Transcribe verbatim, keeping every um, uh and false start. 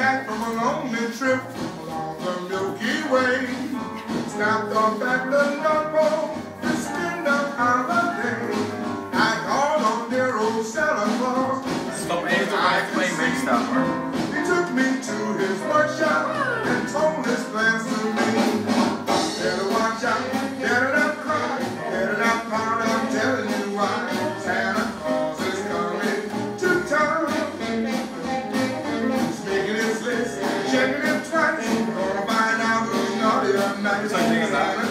back from a lonely trip along the Milky Way. Stopped off at the North Pole to spend a holiday. I called on dear old Santa Claus. Stop even op mijn twee meestaan hoor. He took me to his workshop and told his plans to me. Better watch out, better not cry, better not pout, I'm telling you why. Santa Claus is coming to town. He's making his list, checking it twice, gonna find out who's naughty or nice.